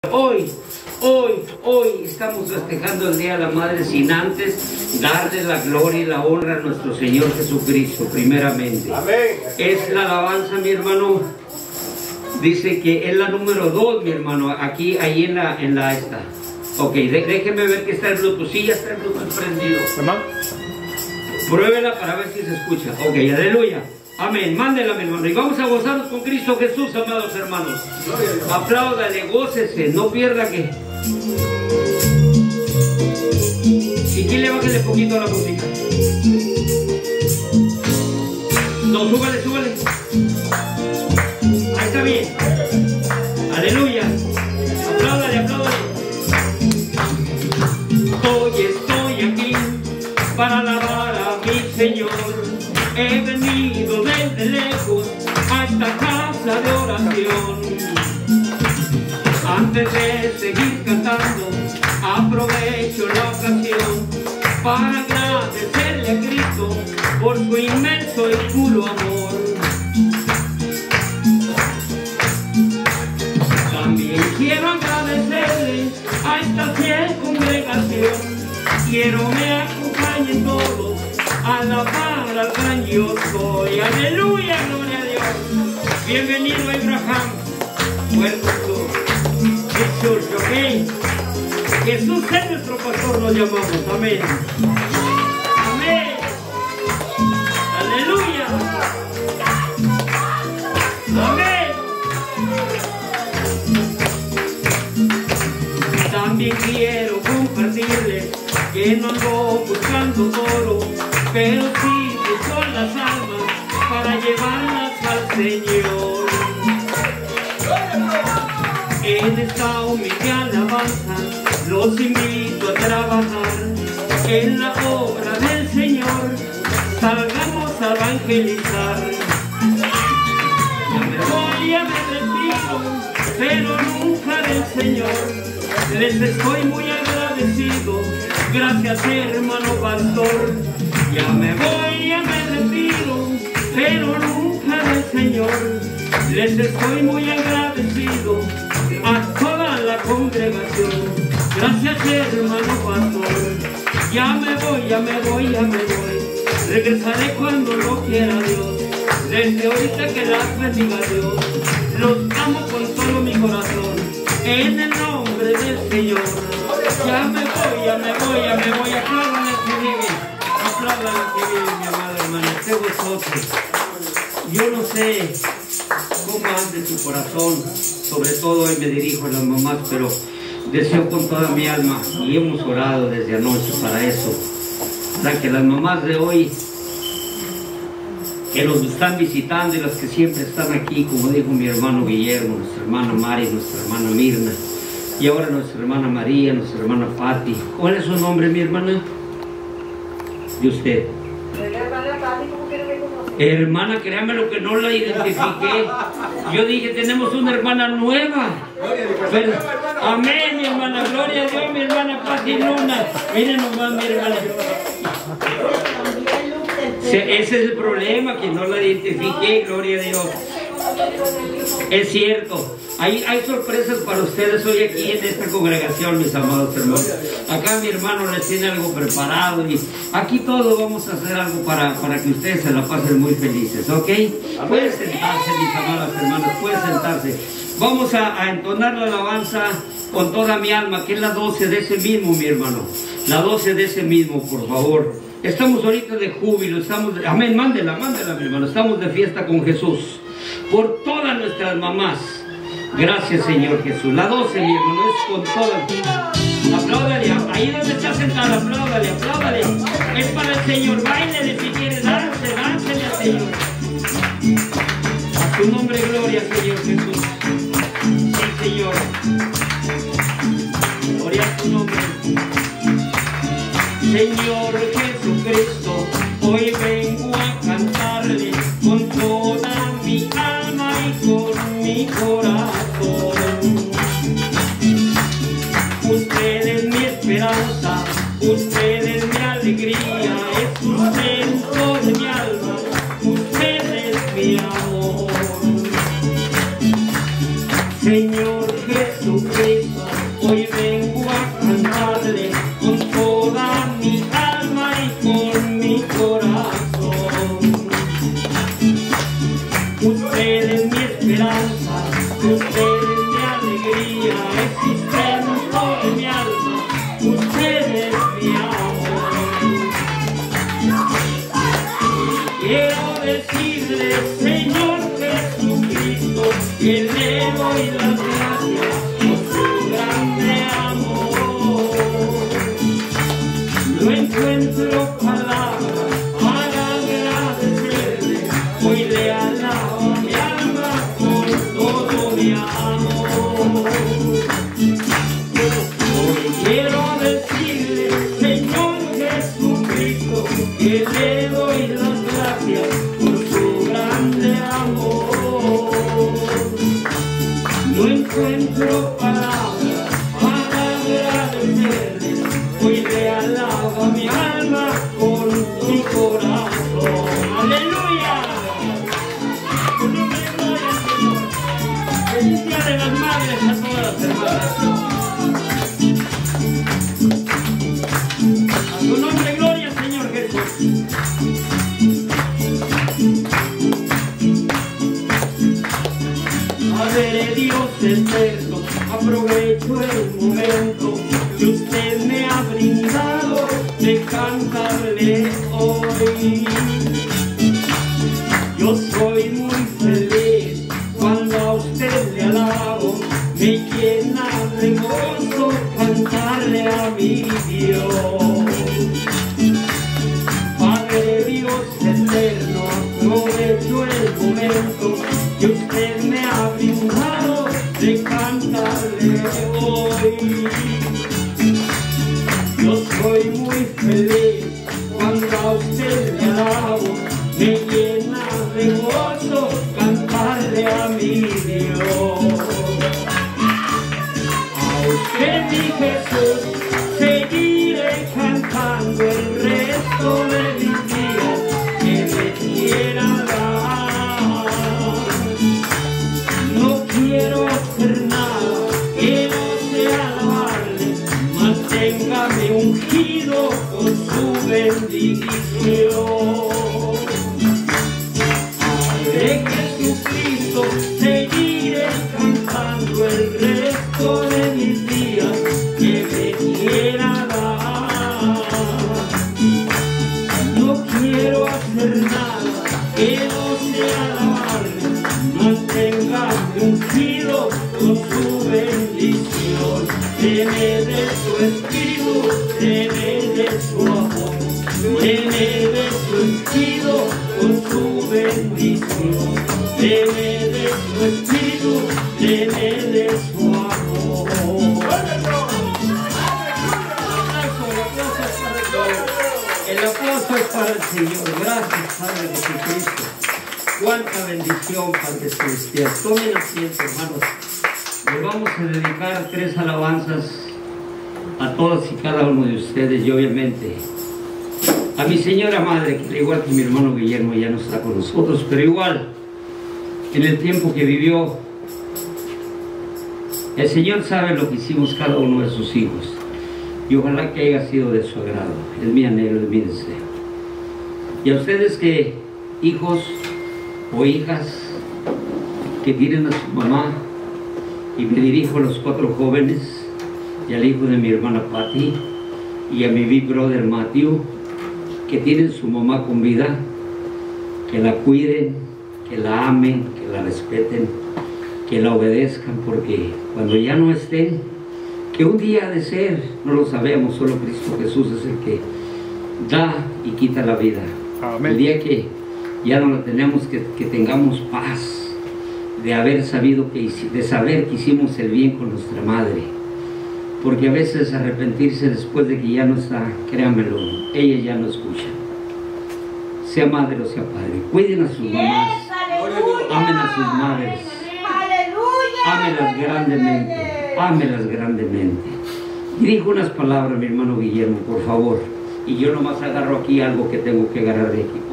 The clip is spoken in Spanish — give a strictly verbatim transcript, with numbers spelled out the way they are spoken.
Hoy, hoy, hoy estamos festejando el Día de la Madre sin antes darle la gloria y la honra a nuestro Señor Jesucristo, primeramente. Amén. Es la alabanza, mi hermano. Dice que es la número dos, mi hermano, aquí, ahí en la, en la esta. Ok, de, déjeme ver que está el Bluetooth. Sí, ya está el Bluetooth prendido. ¿Hermano? Pruébela para ver si se escucha. Ok, aleluya. Amén, mándela, mi hermano. Y vamos a gozarnos con Cristo Jesús, amados hermanos. Apláudale, gócese, no pierda que... ¿Y quién le bájale poquito a la música? No, súbale, súbale. Ahí está bien. Aleluya. Apláudale, apláudale. Hoy estoy aquí para alabar a mi Señor. He venido desde lejos a esta casa de oración. Antes de seguir cantando, aprovecho la ocasión para agradecerle a Cristo por su inmenso y puro amor. También quiero agradecerle a esta fiel congregación. Quiero me acompañen todos a alabar al gran yo soy. Aleluya, gloria a Dios. Bienvenido, Abraham. Welcome to this church, ok. Jesús es nuestro pastor, nos llamamos. Amén. Amén. Aleluya. Amén. También quiero compartirles que no ando buscando oro, pero sí que son las almas para llevarlas al Señor. En esta humilde alabanza los invito a trabajar en la obra del Señor. Salgamos a evangelizar. Ya me voy, ya me retiro, pero nunca del Señor. Les estoy muy agradecido. Gracias, hermano pastor. Ya me voy, ya me retiro, pero nunca del Señor. Les estoy muy agradecido a toda la congregación. Gracias, hermano pastor. Ya me voy, ya me voy, ya me voy. Regresaré cuando lo quiera Dios. Desde ahorita que las bendiga Dios. Los amo con todo mi corazón. En el nombre del Señor. Ya me voy, ya me voy, ya me voy. Apláudale al que vive. Apláudale al que vive, mi amada hermana. Este vosotros. Yo no sé cómo ande tu corazón. Sobre todo hoy me dirijo a las mamás, pero deseo con toda mi alma, y hemos orado desde anoche para eso, para que las mamás de hoy, que nos están visitando y las que siempre están aquí, como dijo mi hermano Guillermo, nuestra hermana Mari, nuestra hermana Mirna, y ahora nuestra hermana María, nuestra hermana Patti. ¿Cuál es su nombre, mi hermana? ¿Y usted? Hermana, créame lo que no la identifiqué. Yo dije, tenemos una hermana nueva. Pero, amén, mi hermana, gloria a Dios, mi hermana Patti Luna. Miren nomás, mi hermana. Ese es el problema, que no la identifiqué, gloria a Dios. Es cierto. Hay, hay sorpresas para ustedes hoy aquí en esta congregación, mis amados hermanos. Acá mi hermano les tiene algo preparado y aquí todos vamos a hacer algo para, para que ustedes se la pasen muy felices, ¿ok? Pueden sentarse, mis amadas hermanas, pueden sentarse. Vamos a, a entonar la alabanza con toda mi alma, que es la doce de ese mismo, mi hermano. La doce de ese mismo, por favor. Estamos ahorita de júbilo, estamos de... Amén, mándela, mándela, mi hermano. Estamos de fiesta con Jesús. Por todas nuestras mamás. Gracias, Señor Jesús. La doce, mi hermano, es con todas. Apláudale, ahí donde está sentada, apláudale, apláudale. Es para el Señor, báilele si quiere, dance, dáncele al Señor. A tu nombre, gloria, Señor Jesús. Sí, Señor. Gloria a tu nombre. Señor Jesucristo, hoy vengo a cantarle con toda mi alma y con mi corazón. Usted es mi esperanza, usted es mi alegría, es sustento de mi alma, usted es mi amor. Señor Jesucristo, Hoy vengo a cantarle con toda mi alma y con mi corazón. Usted es mi esperanza, usted es mi alegría, existen por mi alma, usted es mi amor. Quiero decirle, Señor Jesucristo, que le doy las gracias por su grande amor. No encuentro palabras para agradecerle, hoy le alabo mi alma con todo mi amor. Hoy quiero decirle, Señor Jesucristo, que le doy las gracias por su grande amor. No encuentro palabras para agradecerle, hoy le alabo mi alma con mi corazón. ¡Aleluya! Su nombre es gloria al Señor. Feliz Día de las Madres a todas las hermanas. A su nombre gloria, Señor Jesús. Padre Dios eterno, aprovecho el momento que usted me ha brindado de cantarle hoy. Yo soy muy feliz cuando a usted le alabo, me llena de gozo cantarle a mi Dios. Padre Dios eterno, aprovecho el momento que usted me ha brindado de cantarle hoy. Yo soy muy feliz cuando a usted le alabo, me llena de gozo cantarle a mi Dios. A usted, mi Jesús, seguiré cantando el resto de mis días que me quiera dar. No quiero hacer nada que no sea alabarle, manténgame ungido con su bendición. Padre Jesucristo, seguiré cantando el resto de mis días que me quiera dar. No quiero hacer nada que no sea alabarle, manténgame ungido con su bendición. Llene de su espíritu, llene de su amor, llene de su ungido con su bendición. Llene de su espíritu, llene de su amor. El aplauso es para el Señor. Gracias, Padre Jesucristo. Cuánta bendición, Padre Celestial. Tomen asiento, hermanos. Le vamos a dedicar tres alabanzas a todos y cada uno de ustedes y obviamente a mi señora madre, que al igual que mi hermano Guillermo ya no está con nosotros, pero igual en el tiempo que vivió, el Señor sabe lo que hicimos cada uno de sus hijos y ojalá que haya sido de su agrado. Es mi anhelo, es mi deseo. Y a ustedes que, hijos o hijas que tienen a su mamá, y me dirijo a los cuatro jóvenes y al hijo de mi hermana Patty y a mi big brother Matthew, que tienen su mamá con vida, que la cuiden, que la amen, que la respeten, que la obedezcan, porque cuando ya no estén, que un día ha de ser, no lo sabemos, solo Cristo Jesús es el que da y quita la vida. Amén. El día que ya no la tenemos, que, que tengamos paz de haber sabido que, de saber que hicimos el bien con nuestra madre, porque a veces arrepentirse después de que ya no está, créanmelo, ella ya no escucha. Sea madre o sea padre, cuiden a sus mamás, amen a sus madres, ámelas grandemente, ámelas grandemente. Dirijo unas palabras, mi hermano Guillermo, por favor, y yo nomás agarro aquí algo que tengo que agarrar de aquí.